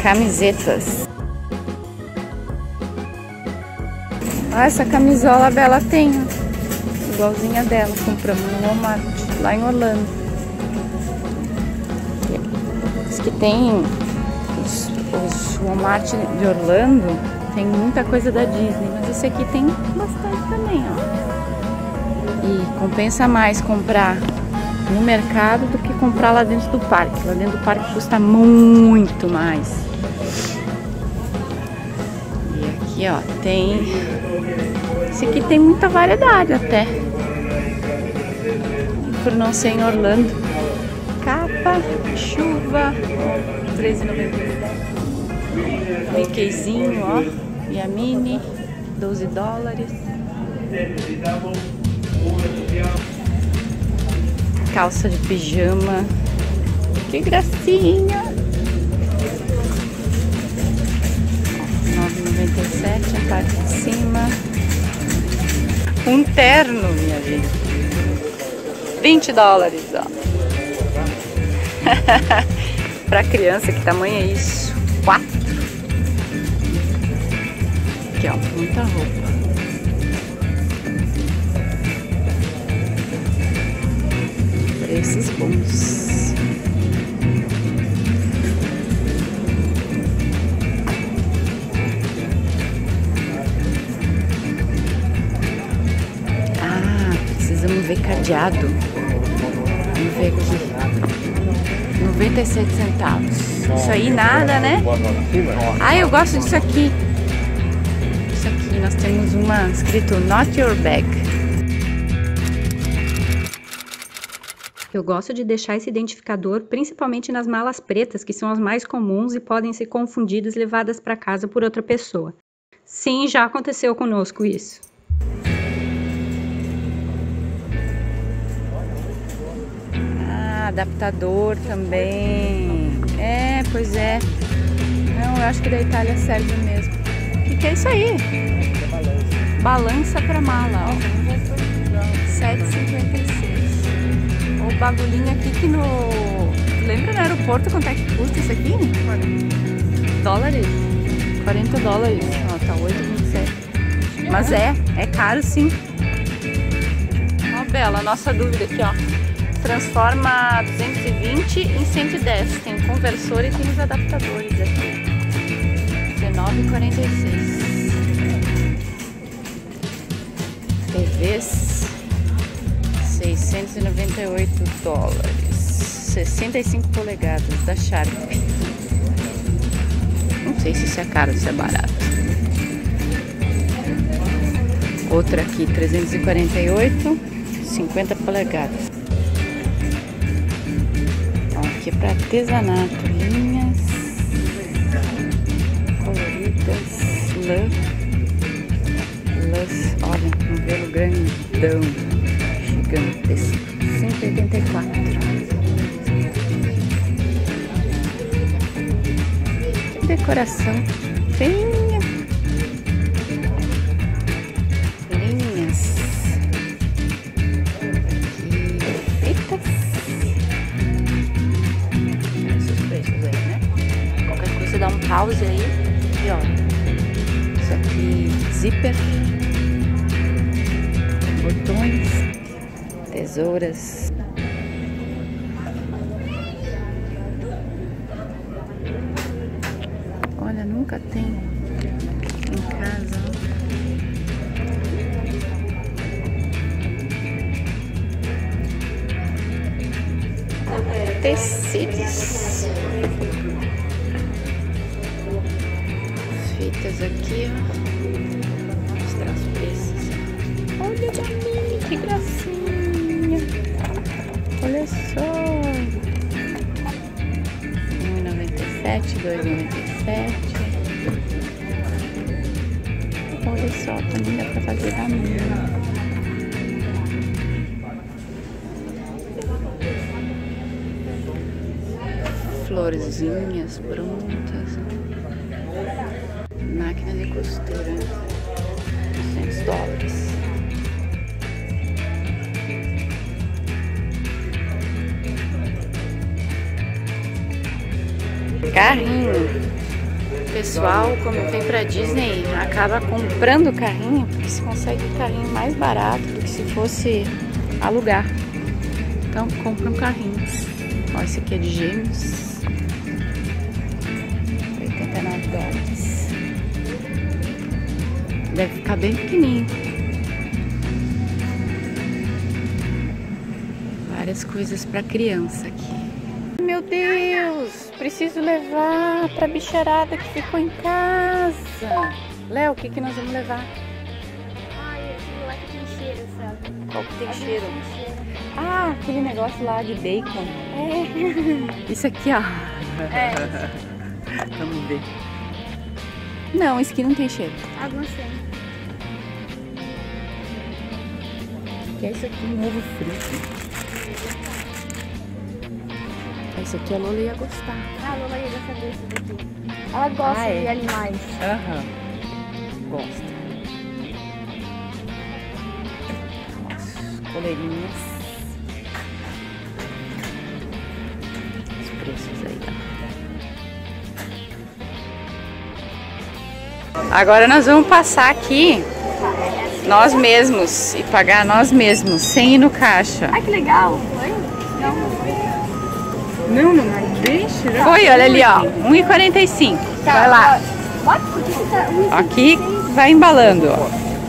Camisetas. Ah, essa camisola a Bela tem, ó. Igualzinha dela, compramos no Walmart, lá em Orlando. Diz que tem os Walmart de Orlando, tem muita coisa da Disney, mas esse aqui tem bastante também, ó. E compensa mais comprar no mercado do que comprar lá dentro do parque. Lá dentro do parque custa muito mais. E aqui, ó, tem... Esse aqui tem muita variedade até. Por não ser em Orlando. Capa, chuva, R$13,97. Mickeyzinho, ó. E a Minnie, $12. Calça de pijama. Que gracinha! R$9,97 a parte de cima. Um terno, minha gente. $20, ó. Pra criança, que tamanho é isso? 4. Aqui, ó, muita roupa. Preços bons. Ah, precisamos ver cadeado. Vamos ver aqui. 97 centavos. Isso aí nada, né? Ah, eu gosto disso aqui. Isso aqui, nós temos uma escrito Not Your Bag. Eu gosto de deixar esse identificador principalmente nas malas pretas, que são as mais comuns e podem ser confundidas e levadas para casa por outra pessoa. Sim, já aconteceu conosco isso. Ah, adaptador também. É, pois é. Não, eu acho que da Itália serve mesmo. O que é isso aí? Balança para mala, ó. R$7,56. O bagulhinho aqui que no... Lembra no aeroporto quanto é que custa isso aqui? $40. Ó, tá $8,27. Mas é caro sim. Ó, Bela, nossa dúvida aqui, ó. Transforma 220 em 110. Tem conversor e tem os adaptadores aqui. R$19,46. TVs. $698. 65 polegadas da Sharp. Não sei se isso é caro ou se é barato. Outra aqui, 348, 50 polegadas. Ó, aqui é para artesanato, linhas coloridas, lãs, olha, um velo grandão, gigantesco, 184. Que decoração feinha. Linhas. E fitas. Esses preços aí, né? Qualquer coisa dá um pause aí. E olha. Isso aqui, zíper. Botões. Tesouras. Olha, nunca tem em casa. Tecidos. Fitas aqui, ó. Vou mostrar os preços. Olha pra mim, que gracinha. Olha só. R$1,97, R$2,97. Olha só, também dá pra fazer da minha. Florzinhas prontas. Máquina de costura. $200. Carrinho. pessoal, como tem pra Disney, acaba comprando carrinho, porque se consegue carrinho mais barato do que se fosse alugar. Então compram carrinhos. Ó, esse aqui é de gêmeos. $89. Deve ficar bem pequenininho. Várias coisas pra criança aqui. Meu Deus, preciso levar pra bicharada que ficou em casa. Léo, o que que nós vamos levar? Ai, aquilo lá que tem cheiro, sabe? Qual que tem cheiro? Ah, aquele negócio lá de bacon. É. Isso aqui, ó. É. Vamos ver. Não, esse aqui não tem cheiro. Alguns tem. Que é isso aqui, um ovo frito. Esse aqui a Lola ia gostar. Ah, a Lola ia gostar desse daqui. Ela gosta de animais. Aham. Gosta. Coleirinhas. Os preços aí, ó. Agora nós vamos passar aqui nós mesmos e pagar nós mesmos, sem ir no caixa. Ai, que legal. Foi? Não, deixa. Foi, olha ali, ó. R$1,45. Vai lá. Bota porque fica Aqui vai embalando, ó.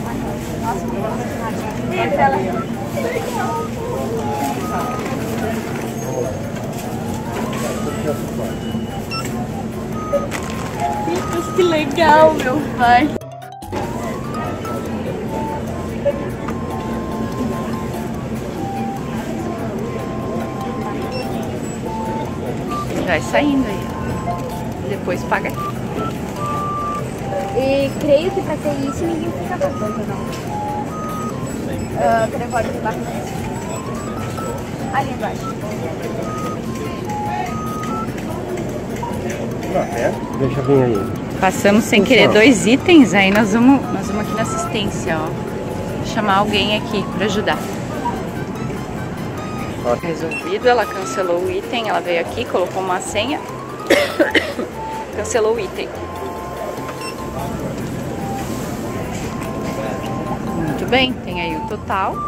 Que legal, meu pai. Vai saindo aí. Depois paga aqui. E creio que pra ter isso ninguém fica pagando, não. Telefone de embaixo. Ali embaixo. Deixa eu vir aí. Passamos sem querer 2 itens, aí nós vamos aqui na assistência, ó. Chamar alguém aqui pra ajudar. Resolvido, ela cancelou o item, ela veio aqui, colocou uma senha, cancelou o item. Muito bem, tem aí o total.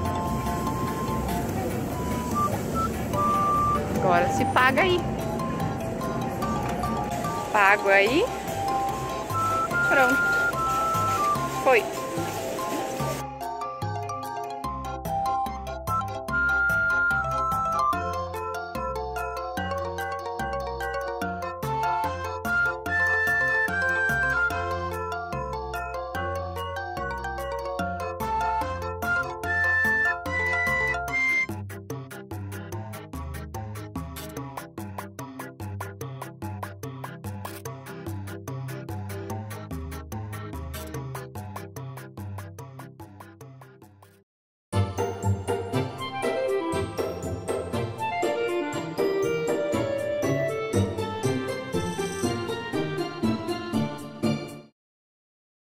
Agora se paga aí. Pago aí. Pronto. Foi.